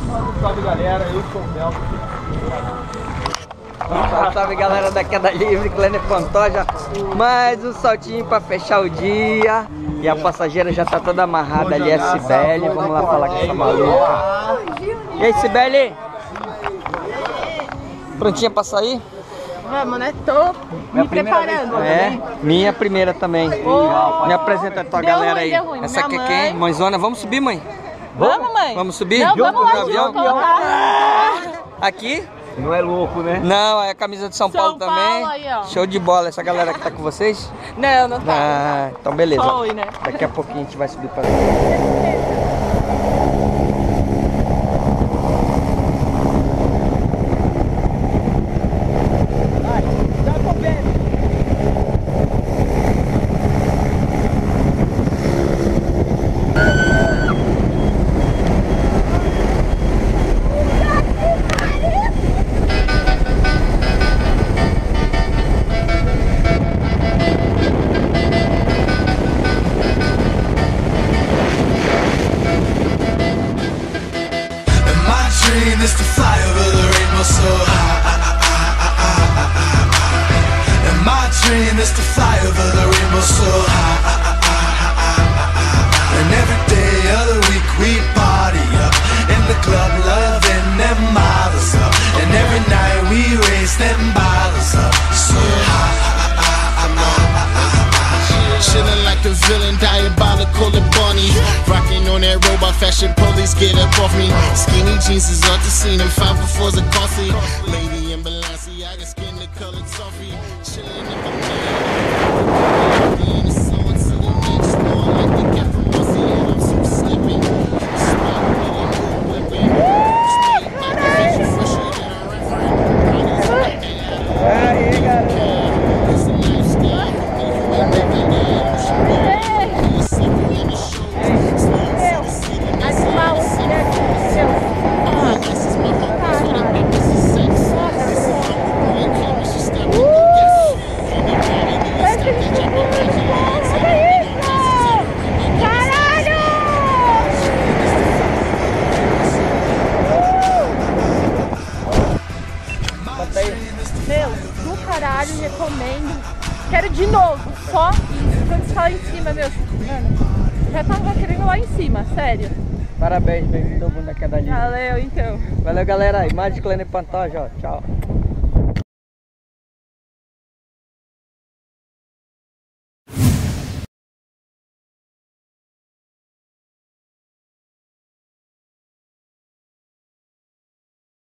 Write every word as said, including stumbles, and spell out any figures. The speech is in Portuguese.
Salve galera, eu sou o Bel. Salve galera da Queda Livre, Clã Pantoja. Mais um saltinho pra fechar o dia. E a passageira já tá toda amarrada ali, é Cibele. Vamos lá falar com essa maluca. E aí, Cibele? Prontinha pra sair? Vamos, né? Tô me preparando. É, minha primeira também. Oh. Me apresenta a tua Deu galera ruim, aí. deu ruim. Essa aqui é Minha quem? mãe. Mãezona, vamos subir, mãe? Vamos, mãe? Vamos subir? Não, vamos lá, no avião? junto, Aqui? Não é louco, né? Não, é a camisa de São, São Paulo, Paulo também. aí, ó. Show de bola. Essa galera que tá com vocês? Não, não tá. Ah, então beleza. Só oi, né? Daqui a pouquinho a gente vai subir para is to fly over the rainbow so high. And my dream is to fly over the rainbow so high. And every day of the week we party up in the club, loving them models up. And every night we raise them bottles up so high. Chillin' like the villain, diabolical and bunny. Rockin' on that robot fashion, police get up off me. Skinny jeans is off the scene, and five befores are costly. Lady in Balenciaga, skin the colored toffee. Chillin' in the the sun, so the next door like the cat from Rusty, and I'm so slipping. Smart, whipping, whipping. Sweet, like a fish, fresher than a reference. Aí, galera. It's a lifestyle. Meu, do caralho, recomendo. Quero de novo, só isso. Quando você fala em cima, meu, mano, já tava querendo lá em cima, sério. Parabéns, bem-vindo ao mundo da Queda Livre. Valeu, então. Valeu, galera. Imagem de Clã Pantoja, ó. Tchau.